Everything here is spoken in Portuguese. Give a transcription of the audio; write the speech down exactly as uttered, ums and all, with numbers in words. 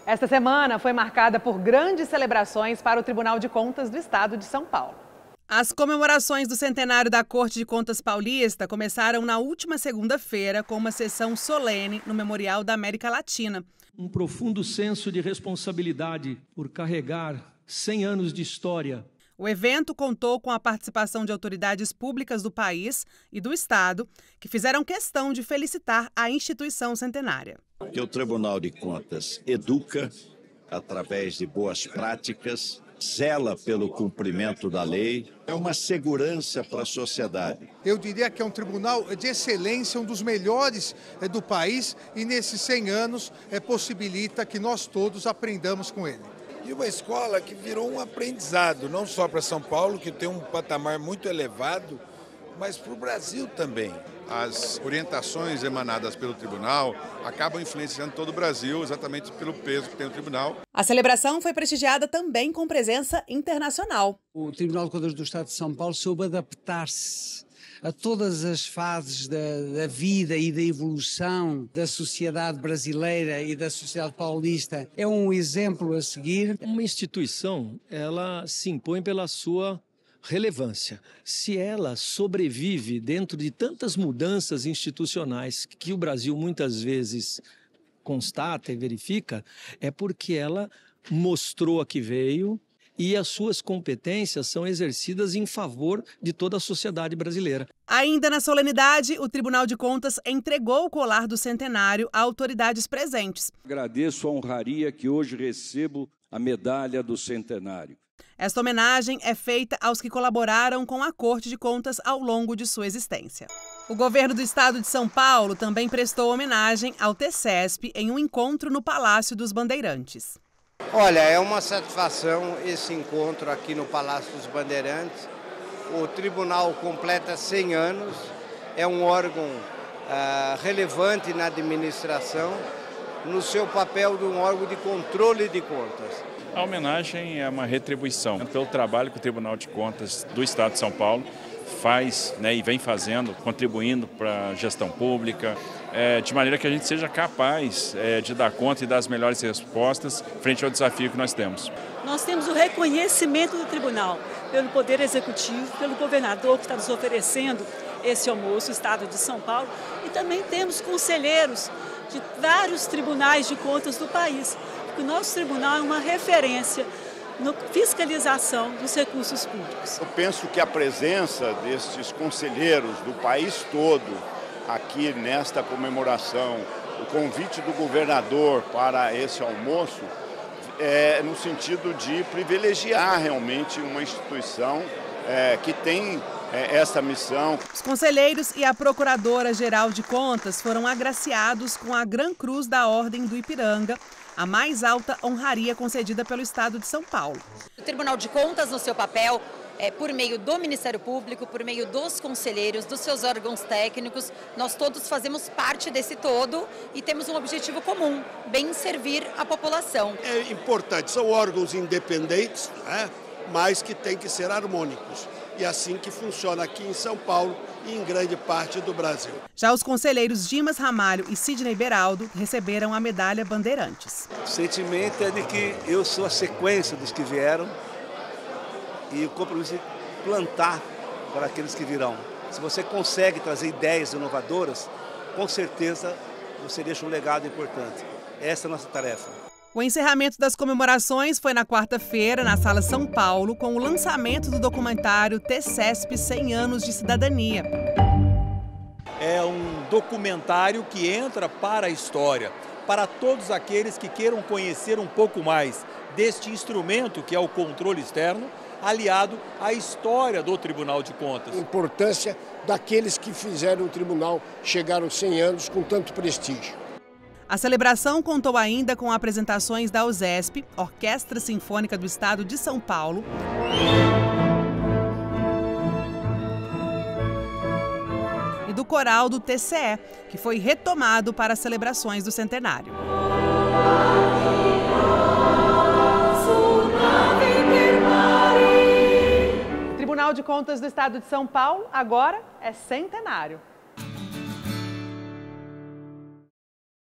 Esta semana foi marcada por grandes celebrações para o Tribunal de Contas do Estado de São Paulo. As comemorações do centenário da Corte de Contas Paulista começaram na última segunda-feira com uma sessão solene no Memorial da América Latina. Um profundo senso de responsabilidade por carregar cem anos de história. O evento contou com a participação de autoridades públicas do país e do Estado, que fizeram questão de felicitar a instituição centenária. Que o Tribunal de Contas educa através de boas práticas, zela pelo cumprimento da lei, é uma segurança para a sociedade. Eu diria que é um tribunal de excelência, um dos melhores do país, e nesses cem anos é, possibilita que nós todos aprendamos com ele. E uma escola que virou um aprendizado, não só para São Paulo, que tem um patamar muito elevado, mas para o Brasil também. As orientações emanadas pelo tribunal acabam influenciando todo o Brasil, exatamente pelo peso que tem o tribunal. A celebração foi prestigiada também com presença internacional. O Tribunal de Contas do Estado de São Paulo soube adaptar-se a todas as fases da, da vida e da evolução da sociedade brasileira e da sociedade paulista. É um exemplo a seguir. Uma instituição, ela se impõe pela sua relevância. Se ela sobrevive dentro de tantas mudanças institucionais que o Brasil muitas vezes constata e verifica, é porque ela mostrou a que veio e as suas competências são exercidas em favor de toda a sociedade brasileira. Ainda na solenidade, o Tribunal de Contas entregou o colar do centenário a autoridades presentes. Agradeço a honraria que hoje recebo a medalha do centenário. Esta homenagem é feita aos que colaboraram com a Corte de Contas ao longo de sua existência. O governo do estado de São Paulo também prestou homenagem ao T-CESP em um encontro no Palácio dos Bandeirantes. Olha, é uma satisfação esse encontro aqui no Palácio dos Bandeirantes. O tribunal completa cem anos, é um órgão ah, relevante na administração, no seu papel de um órgão de controle de contas. A homenagem é uma retribuição pelo trabalho que o Tribunal de Contas do Estado de São Paulo faz, né, e vem fazendo, contribuindo para a gestão pública, é, de maneira que a gente seja capaz é, de dar conta e dar as melhores respostas frente ao desafio que nós temos. Nós temos o reconhecimento do Tribunal pelo Poder Executivo, pelo governador que está nos oferecendo esse almoço, o Estado de São Paulo, e também temos conselheiros de vários tribunais de contas do país. O nosso tribunal é uma referência na fiscalização dos recursos públicos. Eu penso que a presença destes conselheiros do país todo aqui nesta comemoração, o convite do governador para esse almoço, é no sentido de privilegiar realmente uma instituição é, que tem é, essa missão. Os conselheiros e a Procuradora-Geral de Contas foram agraciados com a Gran Cruz da Ordem do Ipiranga, a mais alta honraria concedida pelo Estado de São Paulo. O Tribunal de Contas, no seu papel, é, por meio do Ministério Público, por meio dos conselheiros, dos seus órgãos técnicos, nós todos fazemos parte desse todo e temos um objetivo comum, bem servir a população. É importante, são órgãos independentes, né, mas que têm que ser harmônicos. E assim que funciona aqui em São Paulo e em grande parte do Brasil. Já os conselheiros Dimas Ramalho e Sidney Beraldo receberam a medalha Bandeirantes. O sentimento é de que eu sou a sequência dos que vieram e o compromisso de plantar para aqueles que virão. Se você consegue trazer ideias inovadoras, com certeza você deixa um legado importante. Essa é a nossa tarefa. O encerramento das comemorações foi na quarta-feira, na Sala São Paulo, com o lançamento do documentário T-CESP cem anos de Cidadania. É um documentário que entra para a história, para todos aqueles que queiram conhecer um pouco mais deste instrumento que é o controle externo, aliado à história do Tribunal de Contas. A importância daqueles que fizeram o tribunal chegar aos cem anos com tanto prestígio. A celebração contou ainda com apresentações da USESP, Orquestra Sinfônica do Estado de São Paulo, e do coral do T C E, que foi retomado para as celebrações do centenário. O Tribunal de Contas do Estado de São Paulo agora é centenário.